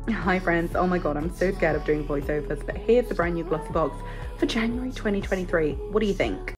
Hi friends, oh my god, I'm so scared of doing voiceovers, but here's the brand new Glossybox for January 2023. What do you think?